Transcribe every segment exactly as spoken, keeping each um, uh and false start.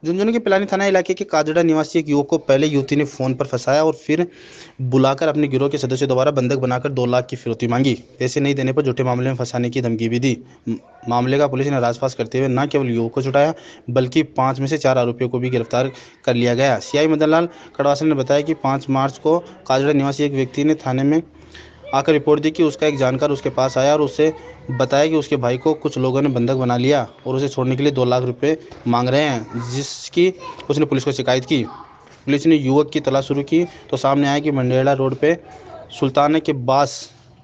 झुंझुनू के पिलानी थाना इलाके के काजड़ा निवासी एक युवक को पहले युवती ने फोन पर फंसाया और फिर बुलाकर अपने गिरोह के सदस्यों द्वारा बंधक बनाकर दो लाख की फिरौती मांगी। पैसे नहीं देने पर झूठे मामले में फंसाने की धमकी भी दी। म- मामले का पुलिस ने राजपास करते हुए न केवल युवक को छुटाया बल्कि पाँच में से चार आरोपियों को भी गिरफ्तार कर लिया गया। सीआई मदन लाल कड़वासल ने बताया कि पाँच मार्च को काजड़ा निवासी एक व्यक्ति ने थाने में आकर रिपोर्ट दी कि उसका एक जानकार उसके पास आया और उससे बताया कि उसके भाई को कुछ लोगों ने बंधक बना लिया और उसे छोड़ने के लिए दो लाख रुपए मांग रहे हैं, जिसकी उसने पुलिस को शिकायत की। पुलिस ने युवक की तलाश शुरू की तो सामने आया कि मंडेला रोड पे सुल्तान के बास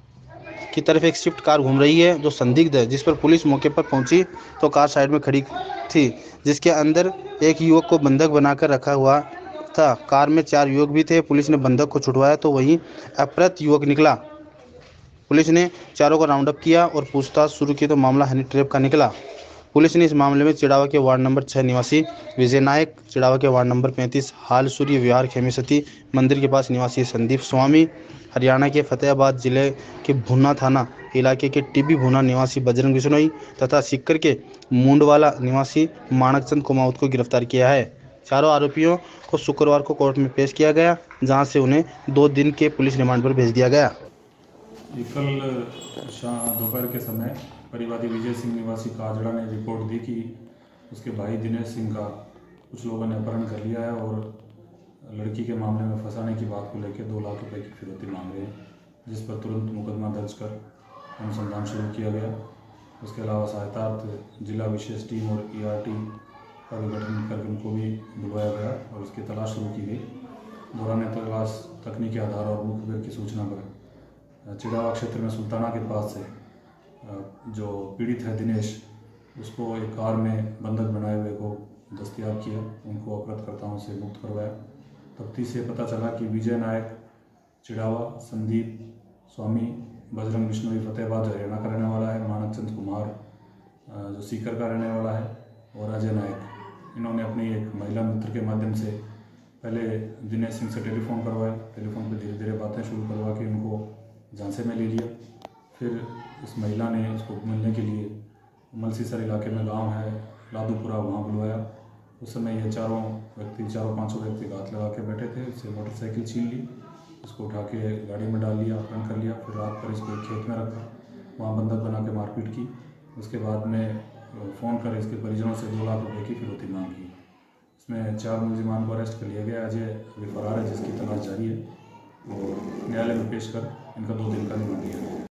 की तरफ एक स्विफ्ट कार घूम रही है जो संदिग्ध है, जिस पर पुलिस मौके पर पहुंची तो कार साइड में खड़ी थी जिसके अंदर एक युवक को बंधक बनाकर रखा हुआ था। कार में चार युवक भी थे। पुलिस ने बंधक को छुड़वाया तो वहीं अपहृत युवक निकला। पुलिस ने चारों को राउंड अप किया और पूछताछ शुरू की तो मामला हनी ट्रैप का निकला। पुलिस ने इस मामले में चिड़ावा के वार्ड नंबर छः निवासी विजय नायक, चिड़ावा के वार्ड नंबर पैंतीस हाल सूर्य विहार खेमेसती मंदिर के पास निवासी संदीप स्वामी, हरियाणा के फतेहाबाद जिले के भुना थाना इलाके के टीबी भुना निवासी बजरंग बिश्नोई तथा सिक्कर के मूंडवाला निवासी माणकचंद कुमावत को गिरफ्तार किया है। चारों आरोपियों को शुक्रवार को कोर्ट में पेश किया गया, जहां से उन्हें दो दिन के पुलिस रिमांड पर भेज दिया गया। ये कल शाम दोपहर के समय परिवादी विजय सिंह निवासी काजड़ा ने रिपोर्ट दी कि उसके भाई दिनेश सिंह का कुछ लोगों ने अपहरण कर लिया है और लड़की के मामले में फंसाने की बात को लेकर दो लाख रुपए की फिरौती मांग रहे हैं, जिस पर तुरंत मुकदमा दर्ज कर अनुसंधान शुरू किया गया। उसके अलावा सहायतार्थ जिला विशेष टीम और ई आर टी का भी गठन कर उनको भी बुलवाया गया और उसकी तलाश शुरू की गई। दौरान तलाश तकनीकी आधार और मुखबिर की सूचना पर चिड़ावा क्षेत्र में सुल्ताना के पास से जो पीड़ित है दिनेश, उसको एक कार में बंधक बनाए हुए को दस्तयाब किया, उनको अपहरणकर्ताओं से मुक्त करवाया। तफ्तीश से पता चला कि विजय नायक चिड़ावा, संदीप स्वामी बजरंग बिश्नोई फतेहाबाद हरियाणा का रहने वाला है, माणकचंद कुमार जो सीकर का रहने वाला है और अजय नायक, इन्होंने अपनी एक महिला मित्र के माध्यम से पहले दिनेश सिंह से टेलीफोन करवाया। टेलीफोन पर धीरे धीरे बातें शुरू करवा के उनको झांसे में ले लिया। फिर इस महिला ने इसको मिलने के लिए मलसीसर इलाके में गांव है लादूपुरा, वहाँ बुलवाया। उस समय ये चारों व्यक्ति चारों पांचों व्यक्ति हाथ लगा के बैठे थे। इससे मोटरसाइकिल छीन ली, इसको उठा के गाड़ी में डाल लिया, अपहरण कर लिया। फिर रात पर इसको एक खेत में रखा, वहाँ बंधक बना के मारपीट की। उसके बाद में फ़ोन कर इसके परिजनों से दो लाख रुपये की फिरौती मांग की। इसमें चार मुलजिमान को अरेस्ट कर लिया गया। अजय अभी फरार है, जिसकी तलाश जारी है और न्यायालय में पेश कर इनका दो दिन का रिमांड लिया गया।